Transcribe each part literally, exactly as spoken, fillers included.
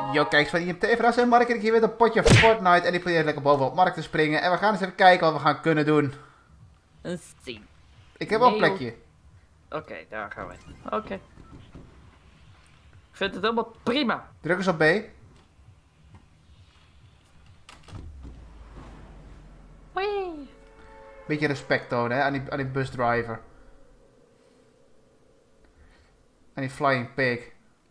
Yo, kijk eens van I M T. Vandaag zijn Mark en ik hier met een potje Fortnite. En ik probeer lekker bovenop Mark te springen. En we gaan eens even kijken wat we gaan kunnen doen. Een zien. Ik heb wel een Nee, plekje. Oké, okay, daar gaan we. Oké. Okay. Ik vind het helemaal prima. Druk eens op B. Wee. Beetje respect tonen hè, aan die, aan die busdriver. En die flying pig.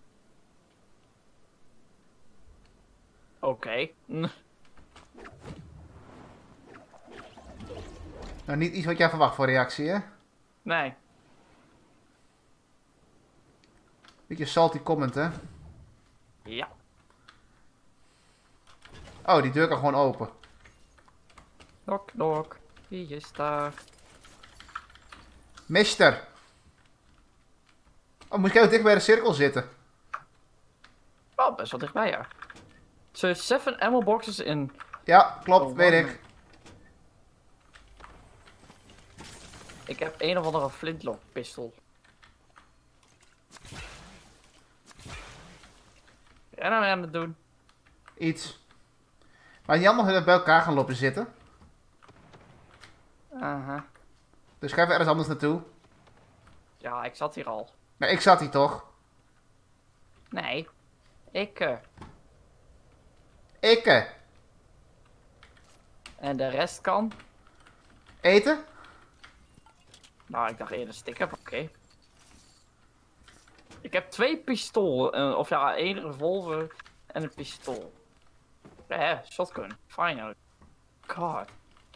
Oké. Okay. Nou, niet iets wat jij verwacht voor reactie, hè? Nee. Beetje salty comment, hè? Ja. Oh, die deur kan gewoon open. Knock, knock. Wie is daar? Mister. Oh, moet ik heel dicht bij de cirkel zitten? Oh, best wel dichtbij, ja. So, seven ammo boxes in... Ja, klopt, Oh, weet man. ik. Ik heb een of andere flintlock pistool. En dan aan het doen. Iets. Maar niet allemaal bij elkaar gaan lopen zitten. Aha. Dus ga even ergens anders naartoe. Ja, ik zat hier al. Maar ik zat hier toch? Nee. Ik. Uh... Ikke. En de rest kan. Eten? Nou, ik dacht eerder stikken. Oké. Okay. Ik heb twee pistolen. Of ja, één revolver en een pistool. Ja, shotgun. Finally. God.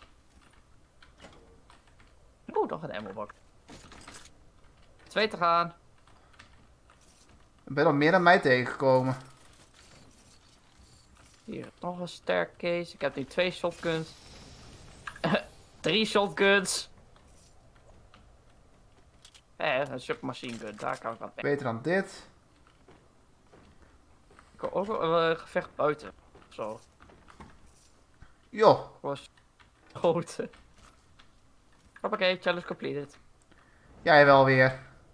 Oeh, nog een ammo box. Twee te gaan. Ik ben al meer dan mij tegengekomen. Hier, nog een staircase. Ik heb nu twee shotguns. Drie shotguns. Eh, een submachine gun. Daar kan ik wat mee. Beter dan dit. Ik wil ook wel een uh, gevecht buiten. Zo. Joh. Was grote. Hoppakee, challenge completed. Jij wel weer.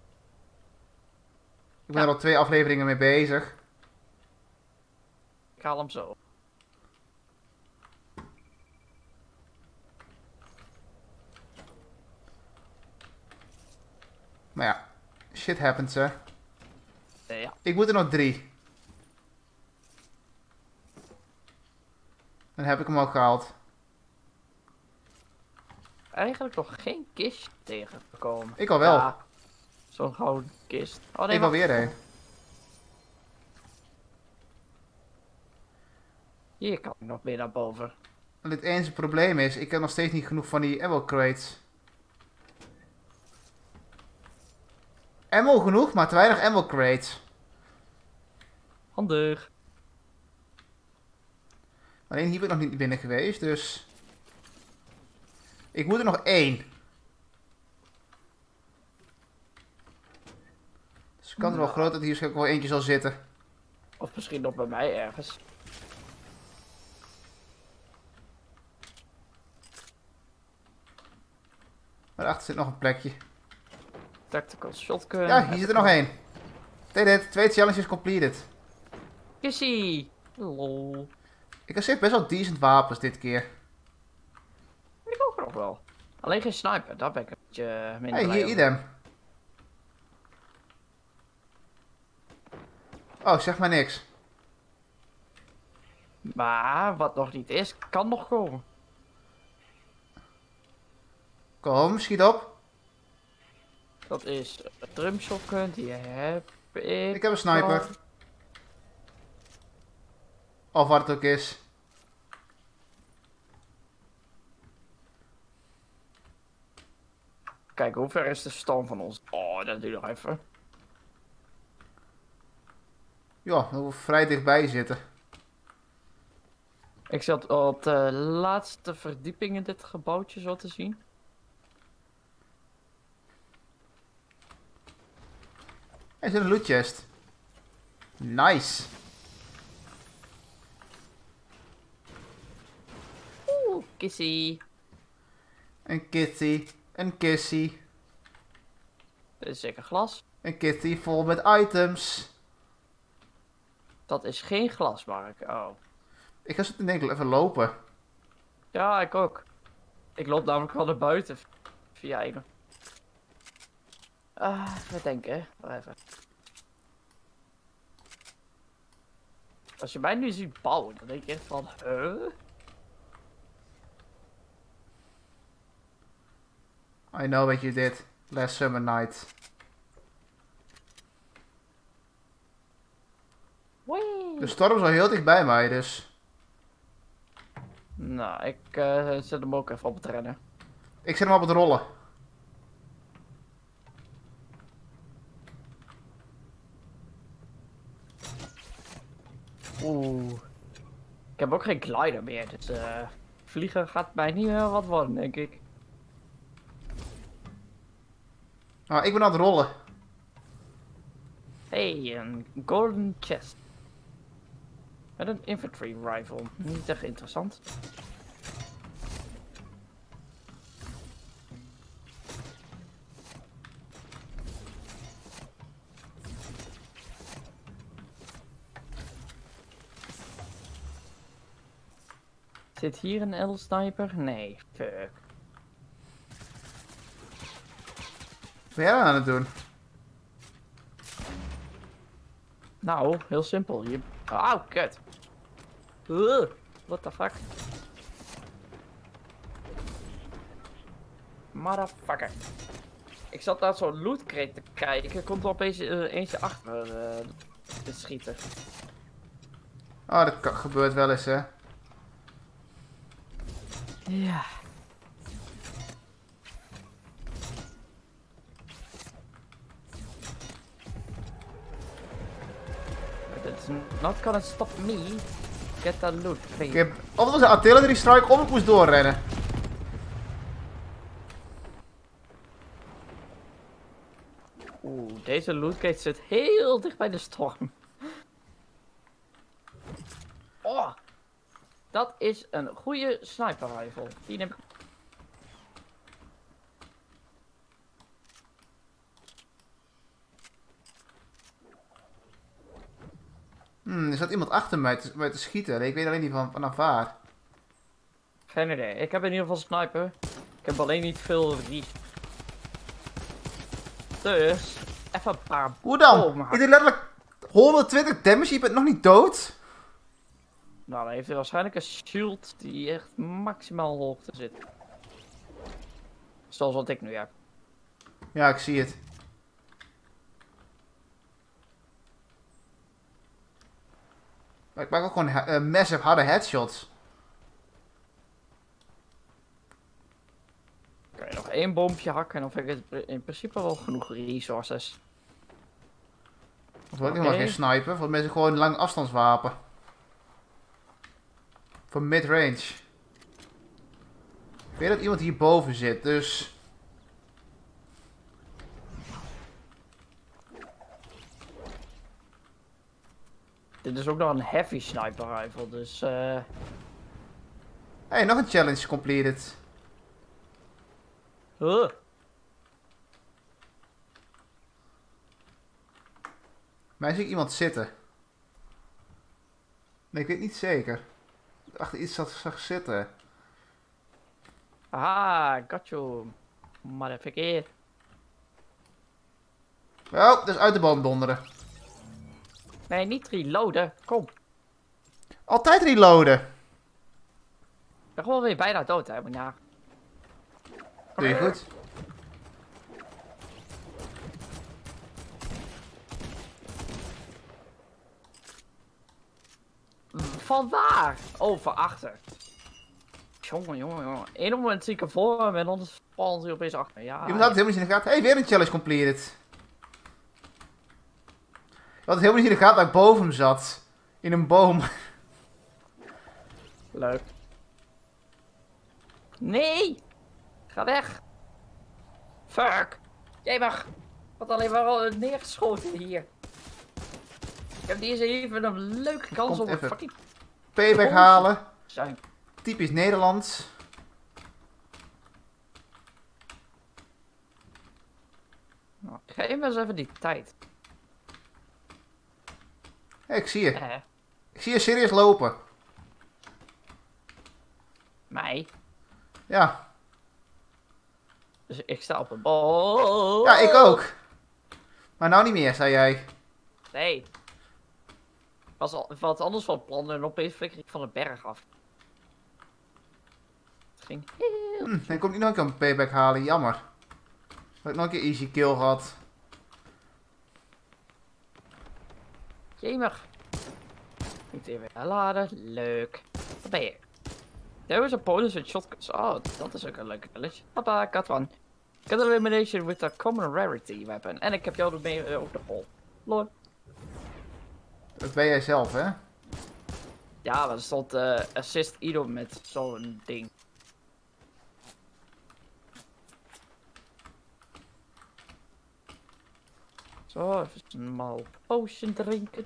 Ik ben Ja. er al twee afleveringen mee bezig. Ik haal hem zo. Maar ja, shit happens hè. Uh, ja. Ik moet er nog drie. Dan heb ik hem ook gehaald. Eigenlijk nog geen kist tegengekomen. Ik al wel. Ja, zo'n gouden kist. Oh nee, Ik wil wacht. weer een. Hier kan ik nog weer naar boven. En dit enige probleem is, ik heb nog steeds niet genoeg van die ammo crates. Ammo genoeg, maar te weinig ammo crates. Handig. Alleen hier ben ik nog niet binnen geweest, dus... Ik moet er nog één. Dus de kans is wel groot dat hier waarschijnlijk wel eentje zal zitten. Of misschien nog bij mij ergens. Maar daarachter zit nog een plekje. Tactical shotgun. Ja, hier zit er nog één. Did it. Twee challenges completed. Kissie. Lol. Ik heb best wel decent wapens dit keer. Ik ook nog wel. Alleen geen sniper, daar ben ik een beetje minder Hey, blij hier over. idem. Oh, zeg maar niks. Maar wat nog niet is, kan nog komen. Kom, schiet op. Dat is een drum shotgun, die heb ik. Ik heb een sniper. Of wat het ook is. Kijk, hoe ver is de storm van ons? Oh, dat duurt nog even. Ja, we hoeven vrij dichtbij zitten. Ik zat op de laatste verdieping in dit gebouwtje zo te zien. Er zit een loot chest. Nice. Oeh, kissie. Een kitty. Een kissie. Dit is zeker glas. Een kitty vol met items. Dat is geen glas, Mark. Oh. Ik ga zo te denken even lopen. Ja, ik ook. Ik loop namelijk wel naar buiten. Via een. Ah, even denken. Wacht even. Als je mij nu ziet bouwen, dan denk je echt van, huh? I know what you did last summer night. Wee. De storm is al heel dicht bij mij, dus... Nou, ik uh, zet hem ook even op het rennen. Ik zet hem op het rollen. Oeh. Ik heb ook geen glider meer, dus uh, vliegen gaat mij niet meer wat worden, denk ik. Nou, ik ben aan het rollen. Hey, een golden chest. Met een infantry rifle. Niet echt interessant. Zit hier een L-sniper? Nee, fuck. Wat ben jij aan het doen? Nou, heel simpel. Je... Auw, kut. Uh, what the fuck? Motherfucker. Ik zat naar zo'n loot crate te kijken. Er komt er opeens uh, eentje achter uh, te schieten. Oh, dat kan- gebeurt wel eens, hè. Ja. It's not gonna stop me. Get that loot. Ik heb... Of het was een artillery strike, of ik moest doorrennen. Oeh, deze lootcase zit heel dicht bij de storm. Oh, dat is een goede sniper rifle. Die neem ik. Hmm, er zat iemand achter mij te, mij te schieten. Ik weet alleen niet van, vanaf waar. Geen idee. Ik heb in ieder geval sniper. Ik heb alleen niet veel reach. Dus, even een paar. Hoe dan? bomen Ik hakken. deed letterlijk honderdtwintig damage, je bent nog niet dood? Nou, dan heeft hij waarschijnlijk een shield die echt maximaal hoogte zit. Zoals wat ik nu heb. Ja, ik zie het. Maar ik maak ook gewoon uh, massive harde headshots. Kan je nog één bompje hakken en dan heb ik in principe wel genoeg resources. Of wil ik Oké. helemaal geen sniper, voor mensen gewoon een lang afstandswapen. Voor mid-range. Ik weet dat iemand hierboven zit, dus... Dit is ook nog een heavy sniper rifle, dus eh... Uh... Hey, nog een challenge completed. Huh. Mij zie ik iemand zitten. Nee, ik weet niet zeker. Achter iets zat, zag zitten. Aha, got you. Motherfucker. Oh, dus uit de boom donderen. Nee, niet reloaden. Kom. Altijd reloaden. Ik ben gewoon weer bijna dood, hè. Maar ja. Doe je goed. Van waar? Oh, van achter. Jongen, jongen, jongen. Eén moment zie ik er voor hem en dan vallen ze opeens achter. Ja. Iemand had het helemaal niet in de gaten. Hey, weer een challenge completed. Je had het helemaal niet in de gaten dat ik boven hem zat. In een boom. Leuk. Nee! Ga weg! Fuck! Jij mag! Wat alleen maar al neergeschoten hier. Ik heb deze even een leuke kans Komt om een even fucking Payback Oh. halen. zijn. Typisch Nederlands. Nou, geef me eens even die tijd. Hey, ik zie je. Eh, Ik zie je serieus lopen. mij. Ja. Dus ik sta op een bal. Ja, ik ook. Maar nou niet meer, zei jij. Nee. Ik was al wat anders van plan en opeens flikker ik van de berg af. Het ging heel... Hm, dan kon ik nog een keer een payback halen. Jammer. Had ik nog een keer easy kill gehad. Jemig. Niet even herladen. Leuk. Wat ben je? There was a bonus in shotguns. Oh, dat is ook een leuke challenge. Papa, ik had one. Got elimination with a common rarity weapon. En ik heb jou ermee uh, op de hol. Lol. Dat ben jij zelf, hè? Ja, maar er stond uh, assist ieder met zo'n ding. Zo, even een normaal potion drinken.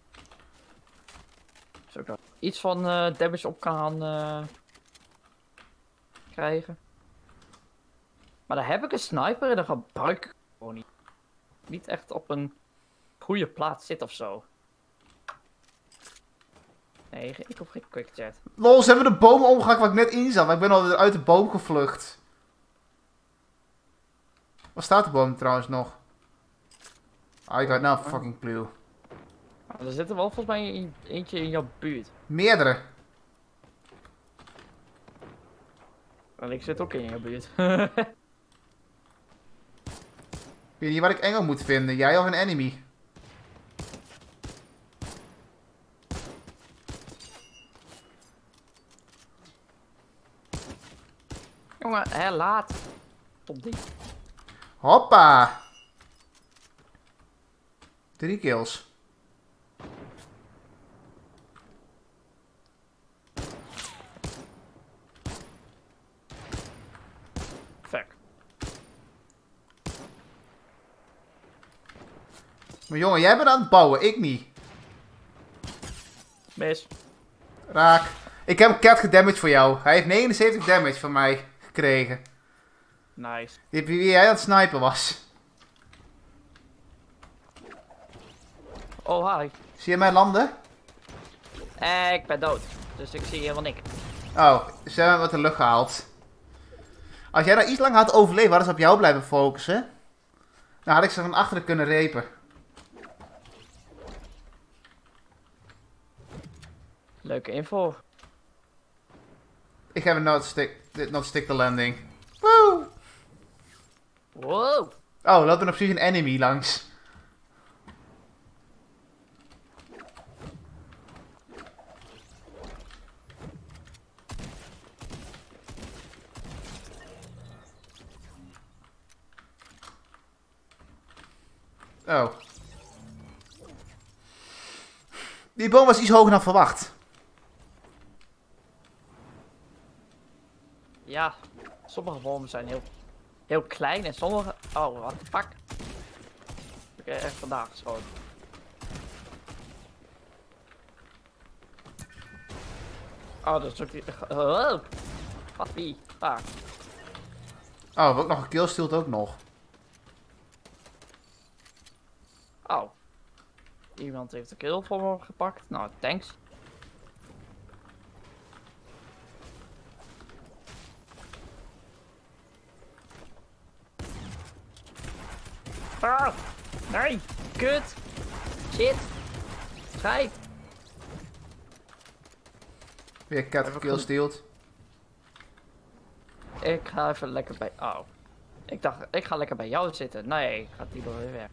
Zodat ik iets van uh, damage op kan uh, krijgen. Maar dan heb ik een sniper en dan gebruik ik gewoon niet. Niet echt op een goede plaats zit of zo. Nee, ik hoef geen quick chat. Lol, ze hebben de bomen omgehakt waar ik net in zat. Maar ik ben al uit de boom gevlucht. Waar staat de boom trouwens nog? I got no fucking clue. Maar er zit er wel volgens mij een- eentje in jouw buurt. Meerdere. En ik zit ook in jouw buurt. Ik weet niet wat ik engel moet vinden. Jij of een enemy? Jongen, hè, laat. Top ding. Hoppa. Drie kills. Fuck. Maar jongen, jij bent aan het bouwen. Ik niet. Mis. Raak. Ik heb een cat gedamaged voor jou. Hij heeft negenenzeventig damage van mij gekregen. Nice. Wie wie jij aan het snipen was. Oh, hi. Zie je mij landen? Eh, ik ben dood. Dus ik zie helemaal niks. Oh, ze hebben hem uit de lucht gehaald. Als jij nou iets langer had overleven, hadden ze op jou blijven focussen. Dan had ik ze van achteren kunnen repen. Leuke info. Ik heb een not stick, not stick the landing. Woe! Wow. Oh, loopt er nog precies een enemy langs. Oh. Die boom was iets hoger dan verwacht. Ja, sommige bomen zijn heel, heel klein en sommige... Oh, wat de fuck. Ik heb echt vandaag geschoten. Oh, dat is ook die... Oh, wat wie? Ah. Oh, ook nog een kill steelt ook nog. Oh. Iemand heeft de kill voor me gepakt. Nou, thanks. Ah, nee, kut. Shit. Schijt. Weer cat Even kill goed. steelt. Ik ga even lekker bij... Oh. Ik dacht, ik ga lekker bij jou zitten. Nee, gaat die wel weer weg.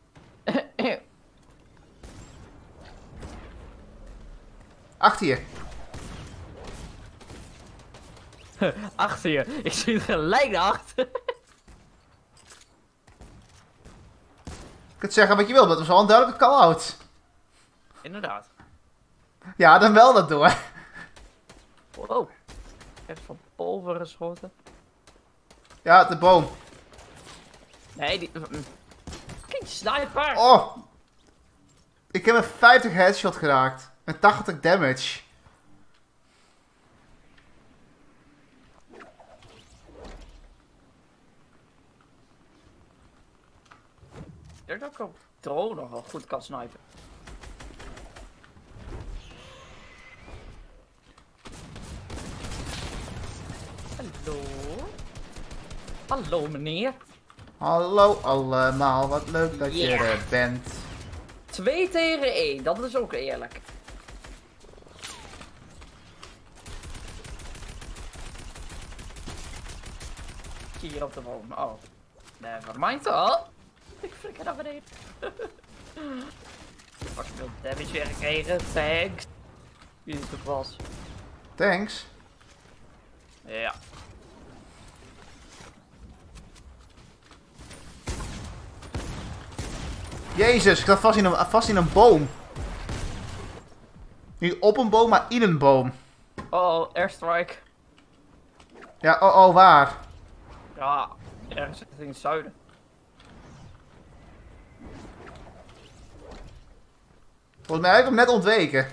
Achter je. Achter je. Ik zie het gelijk naar achter. Je kunt zeggen wat je wil, maar dat was al een duidelijke call-out. Inderdaad. Ja, dan wel dat door. Wow. Even van pulver geschoten. Ja, de boom. Nee, die... Kijk, sniper! Oh. Ik heb een vijftig headshot geraakt. Met tachtig damage. Ik denk dat ik op drone nog wel goed kan snipen. Hallo meneer. Hallo allemaal, wat leuk dat je Yeah. er bent. Twee tegen één, dat is ook eerlijk. Hier op de boom. Oh. Never mind. Oh. Ik flikker naar beneden. Pak veel damage weer gekregen. Thanks. Wie het ook was. Thanks. Ja. Jezus, ik zat vast in een, vast in een boom. Niet op een boom, maar in een boom. Oh, oh, airstrike. Ja, oh oh, waar? Ja, ergens in het zuiden. Volgens mij heb ik hem net ontweken.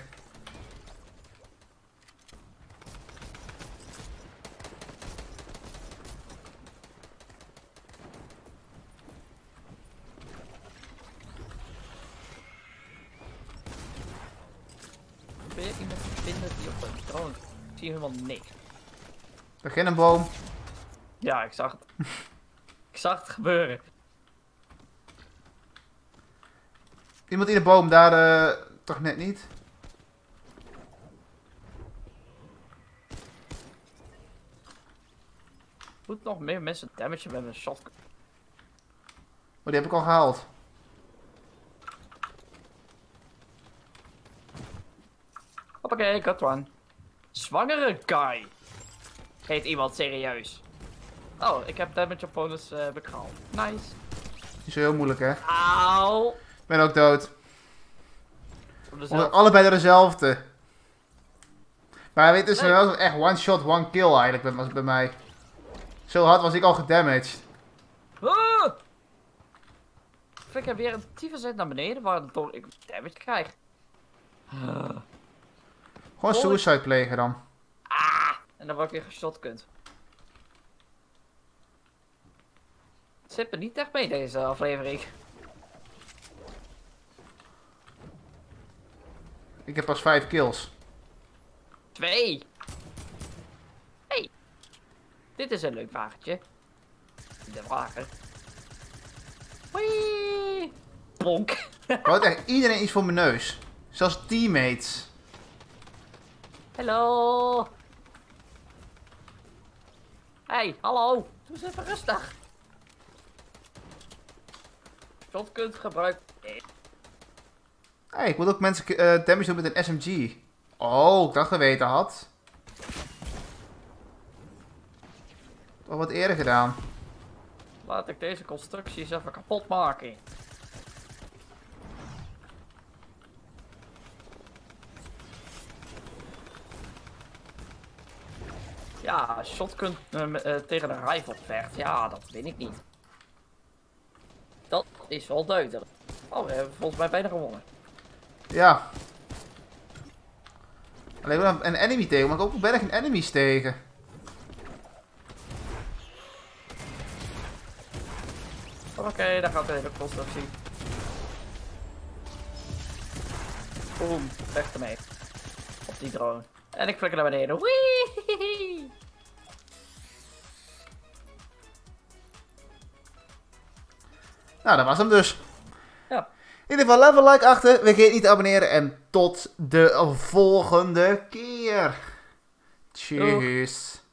Probeer iemand te vinden die op een drone. Ik zie helemaal niks. Begin een boom. Ja, ik zag het. Ik zag het gebeuren. Iemand in de boom, daar uh, toch net niet? Moet nog meer mensen damage met mijn shotgun. Oh, die heb ik al gehaald. Hoppakee, got one. Zwangere guy. Heet iemand serieus. Oh, ik heb damage op bonus uh, bekraald. Nice. Niet zo heel moeilijk, hè? Auw. Ik ben ook dood. Op We dezelfde- zijn allebei door dezelfde. Maar weet dus Nee. wel echt one shot, one kill eigenlijk was het bij mij. Zo hard was ik al gedamaged. Ah! Ik heb weer een tyfus naar beneden waardoor ik damage krijg. Gewoon Holy- suicide plegen dan. Ah! En dan word ik weer geshotgunned. Het zit me niet echt mee deze aflevering. Ik heb pas vijf kills. Twee! Hey! Dit is een leuk wagentje. De wagen. Wee! Bonk! Wat echt iedereen iets voor mijn neus. Zelfs teammates. Hallo! Hey, hallo! Doe eens even rustig! Shotgun gebruikt. Nee. Hey, ik moet ook mensen eh, damage doen met een S M G. Oh, ik dat geweten had. Toch wat eerder gedaan. Laat ik deze constructies even kapot maken. Ja, shotgun uh, uh, tegen een rifle vecht. Ja, dat weet ik niet. Dat is wel duidelijk. Oh, we hebben volgens mij bijna gewonnen. Ja. Alleen we hebben een enemy tegen, maar ik heb ook bijna geen enemies tegen. Oké, okay, daar gaat de hele constructie. Boom, weg ermee. Op die drone. En ik flikker naar beneden. Wee! Nou, dat was hem dus. Ja. In ieder geval, laat een like achter. Vergeet niet te abonneren. En tot de volgende keer. Tjus.